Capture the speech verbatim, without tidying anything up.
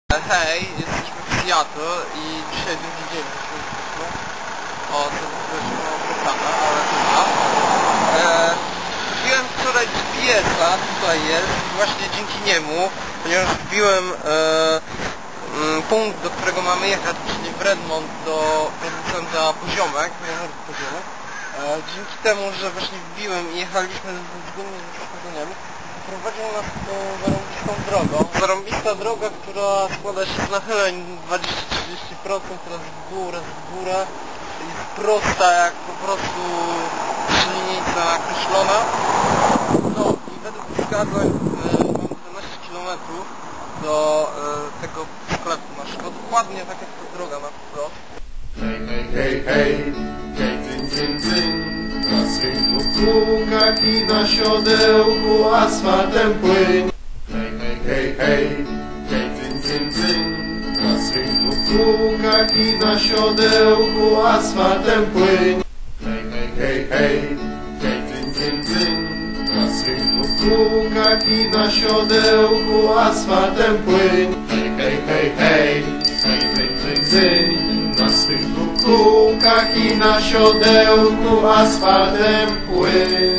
Hej, jesteśmy w Seattle i dzisiaj drugi dzień wyszło. O, to wyszło pytane, ale chyba. Eee, Wbiłem wczoraj G P S-a, tutaj jest, właśnie dzięki niemu, ponieważ wbiłem e, m, punkt, do którego mamy jechać, czyli w Redmond do producenta Poziomek, Poziomek. E, dzięki temu, że właśnie wbiłem i jechaliśmy zgodnie z rozwiązaniami, prowadził nas tą zarąbistą drogą. Zarąbista droga, która składa się z nachyleń dwadzieścia do trzydziestu procent, teraz w górę, w górę. Jest prosta jak po prostu ślinica nakreślona. No i według wskazań e, mam dwanaście kilometrów do e, tego sklepu naszego. Dokładnie tak jak ta droga na wprost. Hej, hej, hej, hej, hej, dzyn, dzyn, dzyn. Na swych dwóch kółkach i na siodełku asfaltem płyń. Hej, hej, hej, hej, hej, dzyn, dzyn, dzyn. Na swych dwóch kółkach i na siodełku asfaltem płyń. Hej, hej, hej, hej, hej, dzyn, dzyn, dzyn. Na swych dwóch kółkach i na siodełku asfaltem płyń. Hej, hej, hej, hej, hej, dzyn, dzyn, dzyn. Na swych dwóch kółkach i na siodełku asfaltem płyń.